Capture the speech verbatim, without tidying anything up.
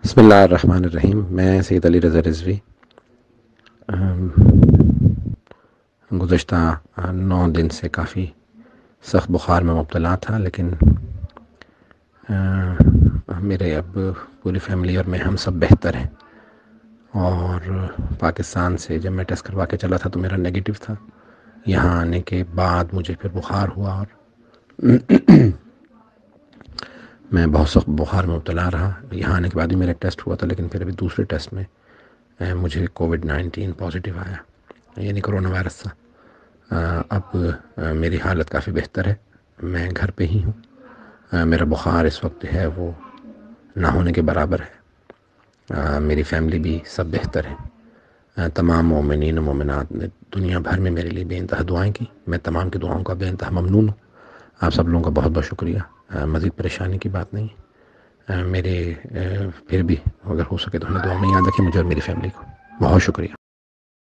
بسم اللہ الرحمن الرحیم۔ میں سید علی رضا رضوی گزشتہ نو دن سے کافی سخت بخار میں مبتلا تھا، لیکن میرے اب پوری فیملی اور میں ہم سب بہتر ہیں۔ اور پاکستان سے جب میں ٹیسٹ کروا کے چلا تھا تو میرا نگیٹو تھا۔ یہاں آنے کے بعد مجھے پھر بخار ہوا اور میں بہت سخت بخار میں مبتلا رہا۔ یہاں آنے کے بعد بھی میرا ٹیسٹ ہوا تھا، لیکن پھر ابھی دوسرے ٹیسٹ میں مجھے کووڈ نائنٹین پازیٹیو آیا، یعنی کرونا وائرس تھا۔ اب میری حالت کافی بہتر ہے، میں گھر پہ ہی ہوں۔ میرا بخار اس وقت ہے وہ نہ ہونے کے برابر ہے۔ میری فیملی بھی سب بہتر ہے۔ تمام مومنین و مومنات نے دنیا بھر میں میرے لیے بے انتہا دعائیں کی۔ میں تمام کی دعاؤں کا بے انتہا ممنون ہوں۔ آپ سب لوگوں کا بہت بہت شکریہ۔ مزید پریشانی کی بات نہیں، میرے پھر بھی اگر ہو سکے تو ہمیں دعا میں یاد رکھیں مجھے اور میری فیملی کو۔ بہت شکریہ۔